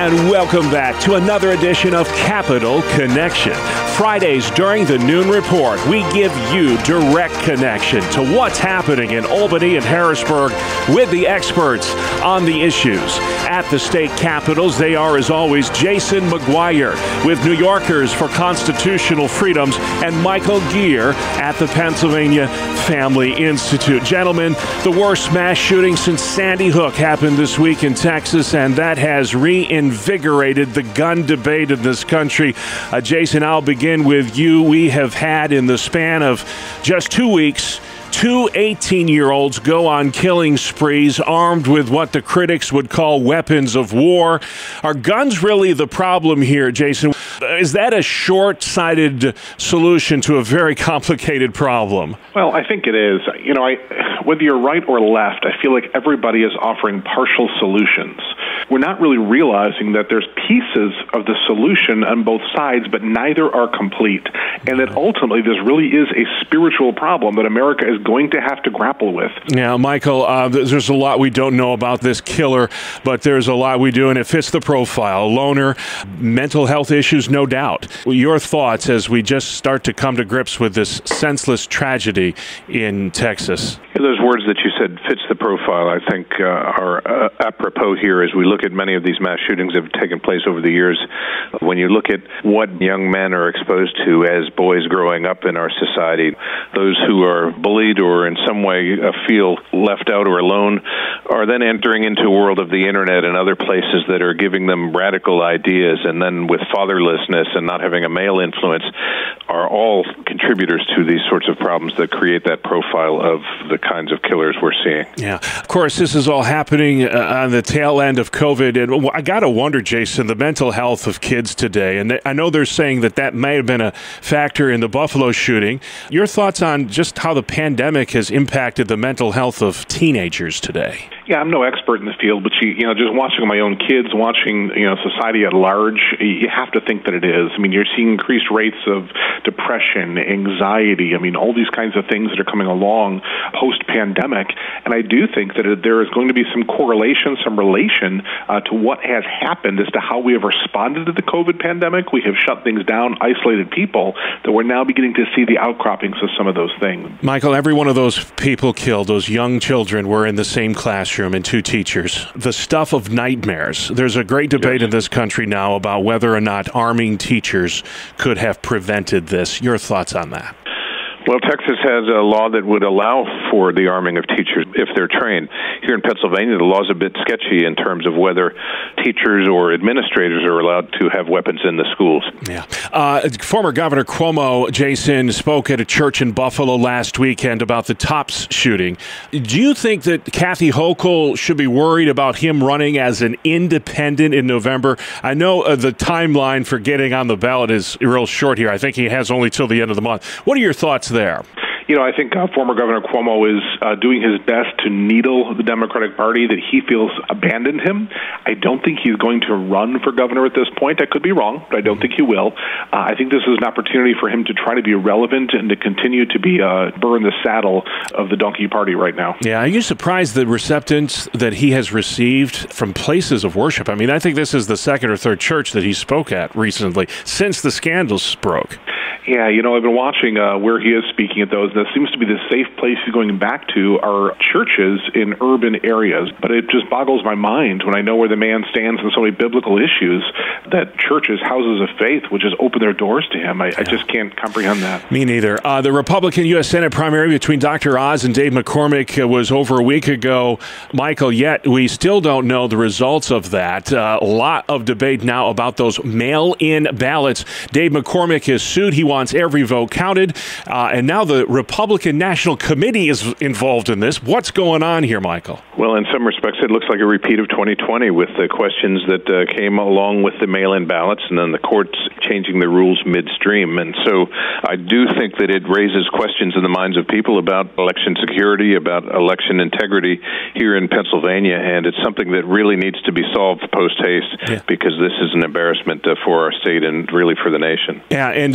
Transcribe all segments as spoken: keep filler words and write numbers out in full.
And welcome back to another edition of Capital Connection. Fridays during the Noon Report, we give you direct connection to what's happening in Albany and Harrisburg with the experts on the issues. At the state capitals, they are, as always, Jason McGuire with New Yorkers for Constitutional Freedoms and Michael Geer at the Pennsylvania Family Institute. Gentlemen, the worst mass shooting since Sandy Hook happened this week in Texas, and that has reinvigorated the gun debate in this country. Uh, Jason, I'll begin with you. We have had, in the span of just two weeks, two eighteen-year-olds go on killing sprees armed with what the critics would call weapons of war. Are guns really the problem here, Jason? Is that a short-sighted solution to a very complicated problem? Well, I think it is. You know, I, whether you're right or left, I feel like everybody is offering partial solutions. We're not really realizing that there's pieces of the solution on both sides, but neither are complete. And that ultimately this really is a spiritual problem that America is going to have to grapple with. Yeah, Michael, uh, there's a lot we don't know about this killer, but there's a lot we do, and it fits the profile. Loner, mental health issues, no doubt. Your thoughts as we just start to come to grips with this senseless tragedy in Texas? Those words that you said fits the profile, I think, uh, are uh, apropos here as we look at many of these mass shootings that have taken place over the years. When you look at what young men are exposed to as boys growing up in our society, those who are bullied or in some way uh, feel left out or alone are then entering into a world of the internet and other places that are giving them radical ideas, and then with fatherlessness and not having a male influence are all contributors to these sorts of problems that create that profile of the kinds of killers we're seeing. Yeah, of course, this is all happening uh, on the tail end of COVID, and I got to wonder, Jason, the mental health of kids today, and I know they're saying that that may have been a factor in the Buffalo shooting. Your thoughts on just how the pandemic has impacted the mental health of teenagers today? Yeah, I'm no expert in the field, but you, you know, just watching my own kids, watching, you know, society at large, you have to think that it is. I mean, you're seeing increased rates of depression, anxiety, I mean, all these kinds of things that are coming along post-pandemic, and I do think that there is going to be some correlation, some relation uh, to what has happened as to how we have responded to the COVID pandemic. We have shut things down, isolated people, that we're now beginning to see the outcroppings of some of those things. Michael, every one of those people killed, those young children, were in the same classroom and two teachers. The stuff of nightmares. There's a great debate yes. in this country now about whether or not arming teachers could have prevented this. Your thoughts on that? Well, Texas has a law that would allow for the arming of teachers if they're trained. Here in Pennsylvania, the law's a bit sketchy in terms of whether teachers or administrators are allowed to have weapons in the schools. Yeah. Uh, former Governor Cuomo, Jason, spoke at a church in Buffalo last weekend about the Tops shooting. Do you think that Kathy Hochul should be worried about him running as an independent in November? I know uh, the timeline for getting on the ballot is real short here. I think he has only till the end of the month. What are your thoughts there? You know, I think uh, former Governor Cuomo is uh, doing his best to needle the Democratic Party that he feels abandoned him. I don't think he's going to run for governor at this point. I could be wrong, but I don't think he will. Uh, I think this is an opportunity for him to try to be relevant and to continue to be a burr in the saddle of the donkey party right now. Yeah, are you surprised the receptance that he has received from places of worship? I mean, I think this is the second or third church that he spoke at recently since the scandals broke. Yeah, you know, I've been watching uh, where he is speaking at those. That seems to be the safe place he's going back to are churches in urban areas. But it just boggles my mind when I know where the man stands on so many biblical issues that churches, houses of faith, would just open their doors to him. I, yeah. I just can't comprehend that. Me neither. Uh, the Republican U S Senate primary between Doctor Oz and Dave McCormick uh, was over a week ago. Michael, yet we still don't know the results of that. Uh, a lot of debate now about those mail-in ballots. Dave McCormick is sued. He wants every vote counted. Uh, and now the Republican National Committee is involved in this. What's going on here, Michael? Well, in some respects, it looks like a repeat of twenty twenty with the questions that uh, came along with the mail-in ballots and then the courts changing the rules midstream. And so I do think that it raises questions in the minds of people about election security, about election integrity here in Pennsylvania. And it's something that really needs to be solved post-haste yeah. because this is an embarrassment uh, for our state and really for the nation. Yeah, and the recount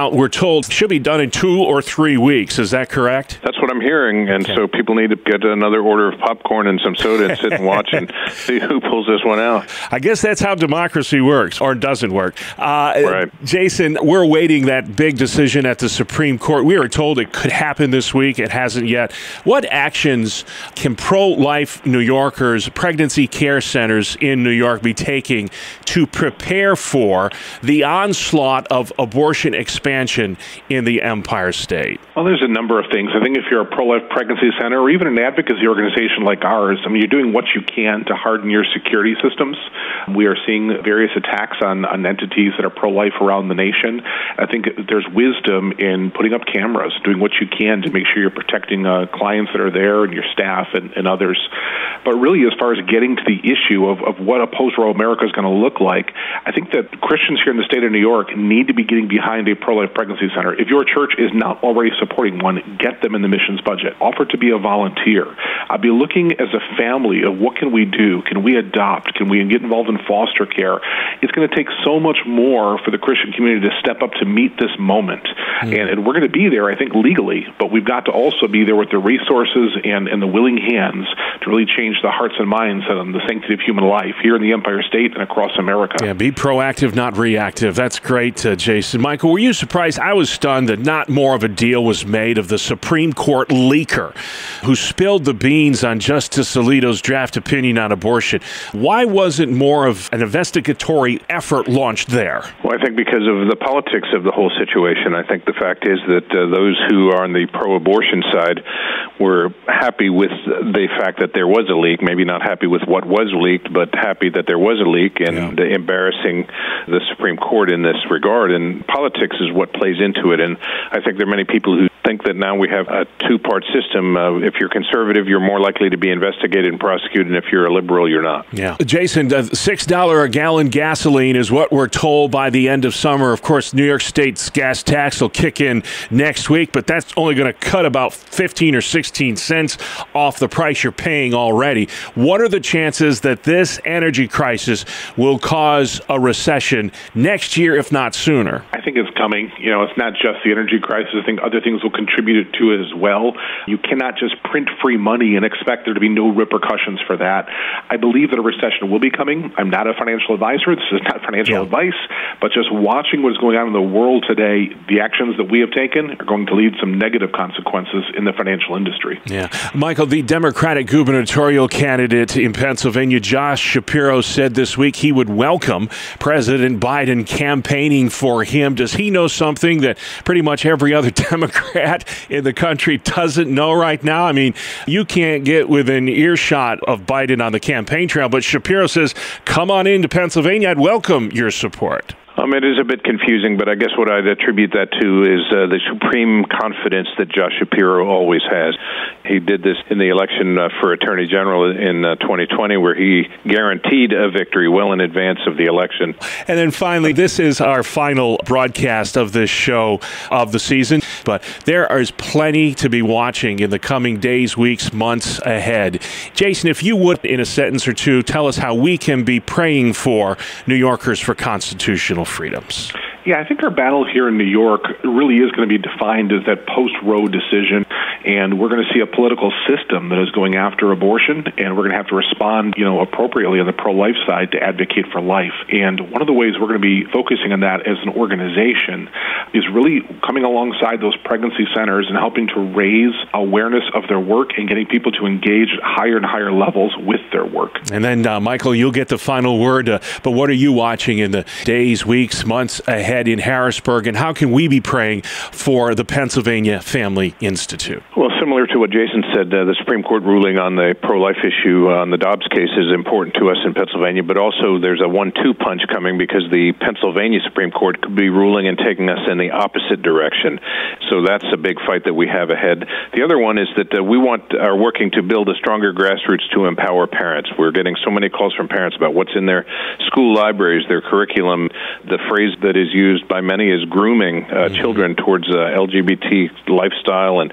Now, we're told it should be done in two or three weeks. Is that correct? That's what I'm hearing, and okay. So people need to get another order of popcorn and some soda and sit and watch and see who pulls this one out. I guess that's how democracy works, or doesn't work. Uh, right. Jason, we're awaiting that big decision at the Supreme Court. We were told it could happen this week. It hasn't yet. What actions can pro-life New Yorkers, pregnancy care centers in New York be taking to prepare for the onslaught of abortion expansion in the Empire State? Well, there's a number of things. I think if you're a pro-life pregnancy center or even an advocacy organization like ours, I mean, you're doing what you can to harden your security systems. We are seeing various attacks on, on entities that are pro-life around the nation. I think there's wisdom in putting up cameras, doing what you can to make sure you're protecting uh, clients that are there and your staff and, and others. But really, as far as getting to the issue of, of what a post-Roe America is going to look like, I think that Christians here in the state of New York need to be getting behind a pro-life pregnancy center. If your church is not already supporting one, get them in the missions budget. Offer to be a volunteer. I'll be looking as a family of what can we do? Can we adopt? Can we get involved in foster care? It's going to take so much more for the Christian community to step up to meet this moment. Mm-hmm. And, and we're going to be there, I think, legally, but we've got to also be there with the resources and, and the willing hands to really change the hearts and minds on the sanctity of human life here in the Empire State and across America. Yeah, be proactive, not reactive. That's great, uh, Jason. Michael, were you surprised? I was stunned that not more of a deal was made of the Supreme Court leaker who spilled the beans on Justice Alito's draft opinion on abortion. Why wasn't more of an investigatory effort launched there? Well, I think because of the politics of the whole situation. I think the fact is that uh, those who are on the pro-abortion side were happy with the fact that there was a leak, maybe not happy with what was leaked, but happy that there was a leak and yeah. embarrassing the Supreme Court in this regard. And politics is what plays into it. And I think there are many people who think that now we have a two-part system. Uh, if you're conservative, you're more likely to be investigated and prosecuted, and if you're a liberal, you're not. Yeah. Jason, uh, six dollars a gallon gasoline is what we're told by the end of summer. Of course, New York State's gas tax will kick in next week, but that's only going to cut about fifteen or sixteen cents off the price you're paying already. What are the chances that this energy crisis will cause a recession next year, if not sooner? I think it's coming. You know, it's not just the energy crisis. I think other things will contribute to it as well. You cannot just print free money and expect there to be no repercussions for that. I believe that a recession will be coming. I'm not a financial advisor. This is not financial yeah. advice, but just watching what is going on in the world today, the actions that we have taken are going to lead some negative consequences in the financial industry. Yeah. Michael, the Democratic gubernatorial candidate in Pennsylvania, Josh Shapiro, said this week he would welcome President Biden campaigning for him. Does he know something that pretty much every other Democrat in the country doesn't know right now? I mean, you can't get within earshot of Biden on the campaign trail, but Shapiro says, come on into Pennsylvania. I'd welcome your support. Um, it is a bit confusing, but I guess what I'd attribute that to is uh, the supreme confidence that Josh Shapiro always has. He did this in the election uh, for Attorney General in uh, twenty twenty, where he guaranteed a victory well in advance of the election. And then finally, this is our final broadcast of this show of the season, but there is plenty to be watching in the coming days, weeks, months ahead. Jason, if you would, in a sentence or two, tell us how we can be praying for New Yorkers for constitutional freedoms. Yeah, I think our battle here in New York really is going to be defined as that post-Roe decision, and we're going to see a political system that is going after abortion, and we're going to have to respond, you know, appropriately on the pro-life side to advocate for life. And one of the ways we're going to be focusing on that as an organization is really coming alongside those pregnancy centers and helping to raise awareness of their work and getting people to engage at higher and higher levels with their work. And then, uh, Michael, you'll get the final word, uh, but what are you watching in the days, weeks, months ahead in Harrisburg, and how can we be praying for the Pennsylvania Family Institute? Well, similar to what Jason said, uh, the Supreme Court ruling on the pro-life issue on the Dobbs case is important to us in Pennsylvania, but also there's a one two punch coming because the Pennsylvania Supreme Court could be ruling and taking us in the opposite direction. So that's a big fight that we have ahead. The other one is that uh, we want are working to build a stronger grassroots to empower parents. We're getting so many calls from parents about what's in their school libraries, their curriculum. The phrase that is used by many is grooming uh, mm-hmm. children towards uh, L G B T lifestyle, and we need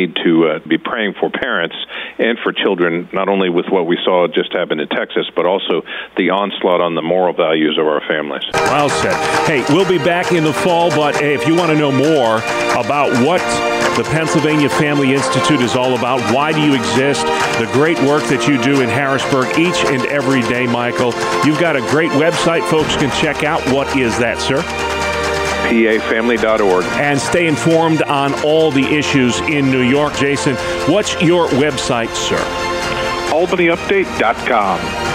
need to uh, be praying for parents and for children, not only with what we saw just happen in Texas, but also the onslaught on the moral values of our families. Well said. Hey, we'll be back in the fall, but hey, if you want to know more about what the Pennsylvania Family Institute is all about, why do you exist, the great work that you do in Harrisburg each and every day, Michael, you've got a great website folks can check out. What is that, sir? P A family dot org. And stay informed on all the issues in New York. Jason, what's your website, sir? albany update dot com.